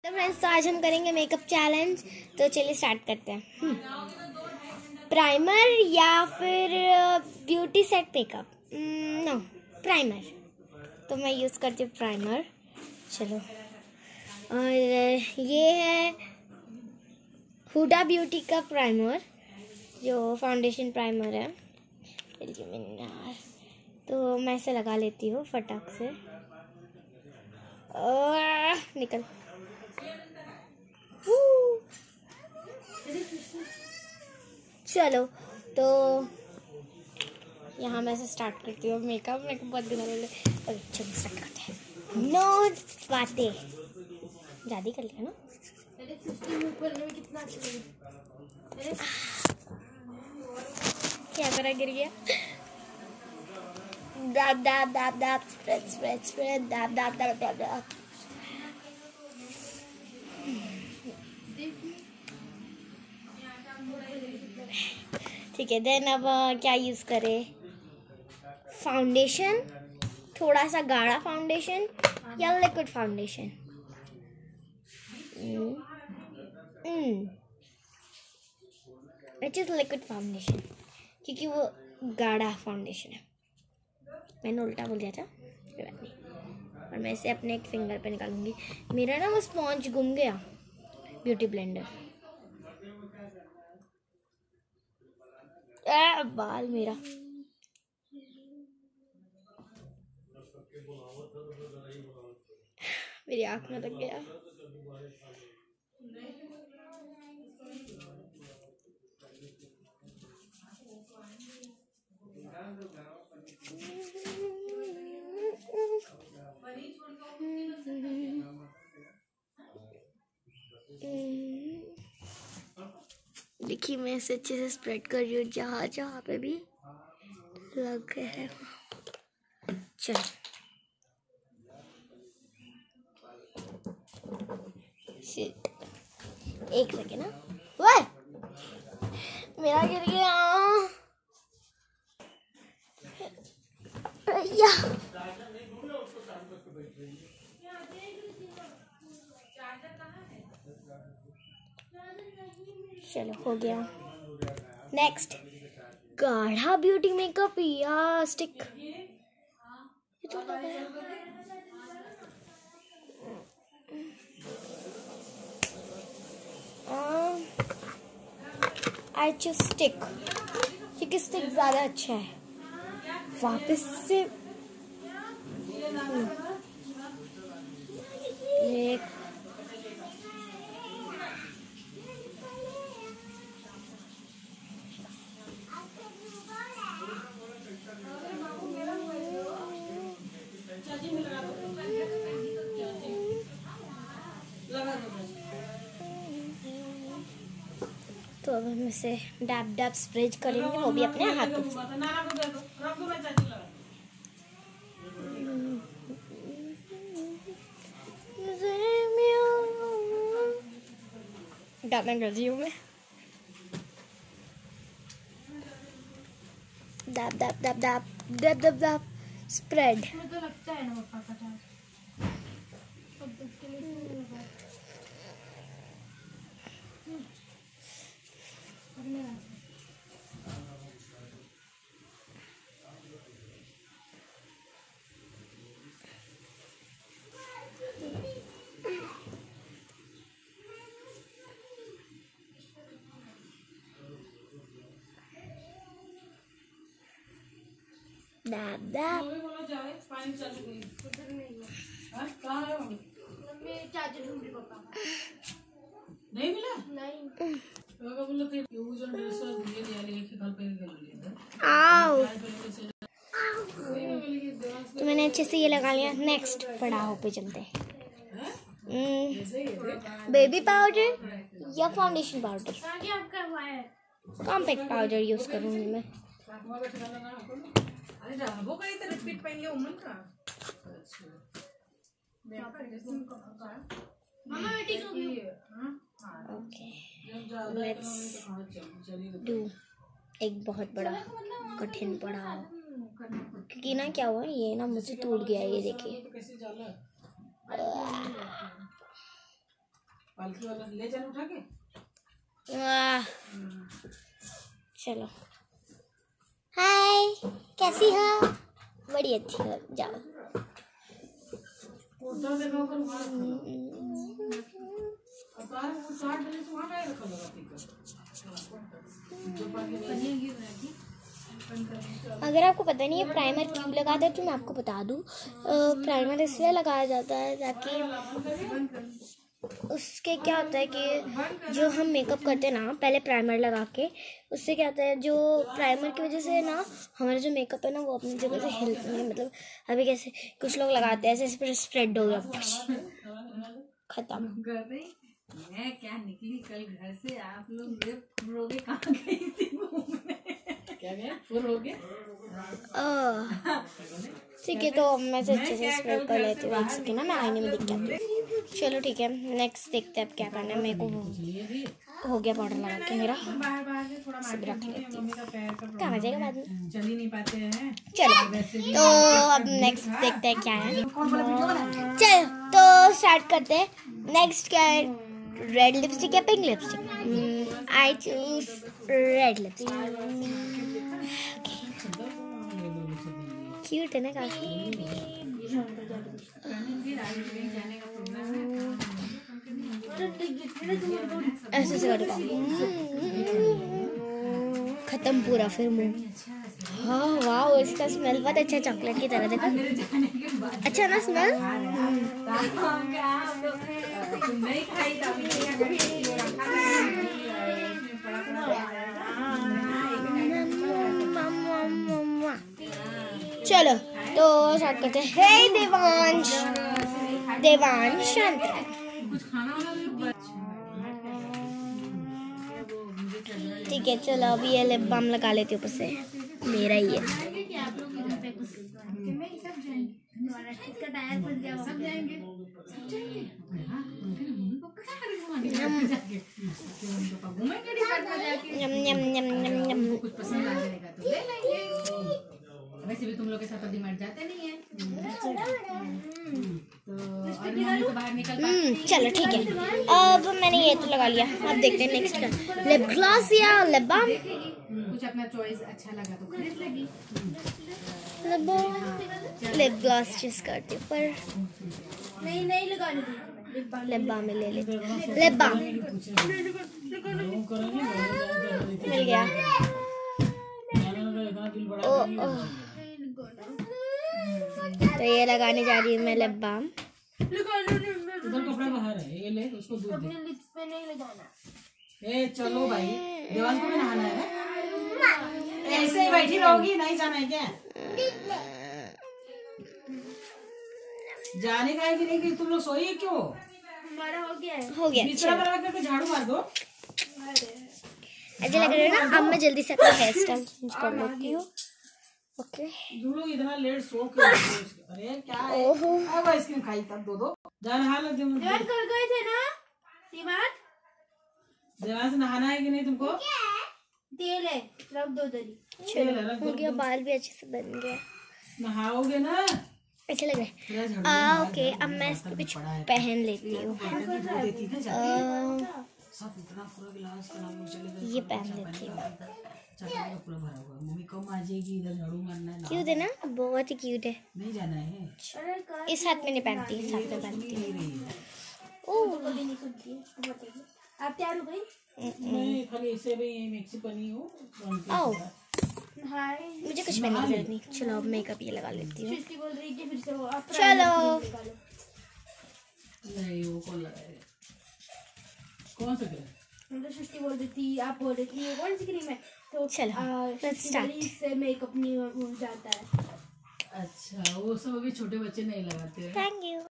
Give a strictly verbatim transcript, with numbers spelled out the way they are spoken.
तो फ्रेंड्स, तो आज हम करेंगे मेकअप चैलेंज। तो चलिए स्टार्ट करते हैं। प्राइमर या फिर beauty set makeup? No, primer. तो मैं यूज़ करती हूँ प्राइमर। चलो, और ये है हुडा ब्यूटी का प्राइमर, जो फाउंडेशन प्राइमर है। तो मैं इसे लगा लेती हूँ फटाक से। और निकल। चलो, तो यहाँ मैं से स्टार्ट करती हूँ मेकअप। मेरे को बहुत दिनों ले चलो स्टार्ट करते हैं। नो बातें ज़्यादा कर लिया ना। क्या करा, गिर गया। दाब दाब दाब दाब स्प्रेड स्प्रेड स्प्रेड दाब दाब दाब दाब दाब। ठीक है, देन अब क्या यूज़ करें? फाउंडेशन, थोड़ा सा गाढ़ा फाउंडेशन या liquid foundation? It is liquid foundation, क्योंकि वो गाढ़ा फाउंडेशन है। मैंने उल्टा बोल दिया था, कोई बात नहीं। और मैं इसे अपने एक फिंगर पे निकालूंगी। मेरा ना वो स्पॉन्ज गुम गया, ब्यूटी ब्लेंडर। आ, बाल मेरा। मेरी आँख में लग गया। देखिए, मैं इसे अच्छे से स्प्रेड कर रही हूँ जहाँ जहाँ पे भी लग गए हैं। चल, एक सेकेंड ना। वाह, मेरा गिर गया या। चलो, हो गया। नेक्स्ट, गाढ़ा ब्यूटी मेकअप या स्टिक? ये तो लग गया। आई चूज स्टिक, क्योंकि स्टिक ज़्यादा अच्छा है। वापस से एक तो अब हम इसे डैब डैब स्प्रेड करेंगे, वो भी अपने हाथों से। गाना कर रही हूँ मैं। Dab dab dab dab dab dab dab spread. दाब दाब। नहीं मिला? नहीं। आओ। तो मैंने अच्छे से ये लगा लिया। नेक्स्ट पड़ाव पे चलते हैं। बेबी पाउडर या foundation powder? Compact powder use करूंगी मैं। ओके, लेट्स डू एक बहुत बड़ा कठिन पड़ाव, क्योंकि ना क्या हुआ, ये ना मुझसे टूट गया। ये देखिए, पालकी वाला ले चल उठा के। वाह, चलो। हाय, कैसी हो? बड़ी अच्छी हो, जाओ। उधर देखो कर वहां अब बाहर वो साठ बजे से वहां गए रखा लगा टिकट जो पानी बनेगी रहती। अगर आपको पता नहीं है प्राइमर क्यों लगाते हैं तो मैं आपको बता दूं। प्राइमर इसलिए लगाया जाता है ताकि उसके क्या होता है कि जो हम मेकअप करते हैं ना पहले प्राइमर लगा के, उससे क्या होता है जो प्राइमर की वजह से ना हमारा जो मेकअप है ना वो अपनी जगह से हिलता है। मतलब अभी कैसे कुछ लोग लगाते हैं ऐसे स्प्रेड हो गया, खत्म। मैं क्या निकली कल घर से, आप लोग ये फुरोगे कहाँ गई थी घूमने? क्या गया फुर हो गया? ठीक है, तो मैं से अच्छे से स्प्रेड कर लेती हूँ। एक सेकेंड ना, मैं आईने में दिख जाती हूँ। चलो ठीक है, नेक्स्ट देखते हैं अब क्या करना है। मेरे को हो गया पाउडर लगा के मेरा, सब रख लेती हूँ। कहाँ जाएगा बाद में, चल ही नहीं पाते हैं। चलो तो अब नेक्स्ट देखते हैं क्या है। चलो तो स्टार्ट करते हैं। नेक्स्ट क्या है, रेड लिपस्टिक या pink lipstick? I choose red lipstick. Cute है ना काफी। ऐसे से करेगा, खत्म पूरा फिर मुंह। हाँ वाह, इसका स्मेल बहुत अच्छा, चॉकलेट की तरह। देखो अच्छा ना स्मेल। चलो तो स्टार्ट करते हैं। हे देवांश, देवांश शांत रहो। ठीक है चलो, अभी ये लिप बाम लगा लेती हूँ ऊपर से, मेरा ही है। यम यम यम यम यम। कुछ पसंद आ जाएगा तो ले लेंगे। वैसे भी तुम लोग के साथ डिमांड जाते नहीं है तो तो बाहर निकल हम्म चलो ठीक है, अब मैंने ये तो लगा लिया। अब देखते हैं नेक्स्ट क्या, लिप ग्लॉस या लिप बाम? कुछ अपना चॉइस अच्छा लगा तो खरीद लेगी। लिप ग्लॉस चूज करती हूँ, पर नहीं नहीं लगा लेती, लिप बाम में ले लेती हूँ। लिप बाम मिल गया। ओ, ओ। तो ये लगाने जा रही हूँ मैं लिप बाम। उधर कपड़ा बाहर है, ये ले उसको दूध दे। लिप्स पे नहीं लगाना। ए चलो भाई, देवांश को भी नहाना है ना? ऐसे ही बैठी रहोगी, नहीं जाना है क्या? जाने का है कि नहीं कि तुम लोग सोई है क्यों? हमारा हो गया है। हो गया। बिस्तर पर रख करके झाड़ू मार दो। ऐसे लग रहा है ना। अब मैं जल्दी से अपना हेयर स्टाइल चेंज कर लेती हूँ। ओके, तुम लोग इतना लेट सो क्यों? अरे क्या है? अब आइसक्रीम खाई तब दो दो जान हाल दे। देवान कर गए थे ना देवान? देवांश नहाना है कि नहीं तुमको? तेल है, रख दो दरी। चलो हो गया, बाल भी अच्छे से बन गया। नहाओगे ना? अच्छे लग रहे हैं। आ ओके, अब मैं इसको कुछ पहन लेती हूँ। सब इतना पूरा गिलास का नाम चलेगा। ये पहन लेती हूँ। चाचा पूरा भरा हुआ। मम्मी कब आ जाएगी? इधर झाड़ू मारना है। क्यूट है ना, बहुत ही क्यूट है। नहीं जाना है। इस हाथ में नहीं पहनती, इस हाथ में पहनती हूँ। ओह कभी नहीं सुनती। आप तैयार हो गई? मैं खाली ऐसे भी मिक्सी बनी हूँ। आओ, हाय मुझे कुछ पहनने की जरूरत नहीं। चलो अब मेकअप ये लगा लेती हूँ। सृष्टि बोल रही थी फिर से वो आप चलो नहीं, वो कौन लगाएगा? कौन सा क्रीम? मतलब सृष्टि बोल रही थी, आप बोल रही थी ये कौन सी क्रीम है? तो चलो, let's start. इससे मेकअप नहीं हो जाता है। अच्छा, वो सब अभी छोटे बच्चे नहीं लगाते हैं। Thank you.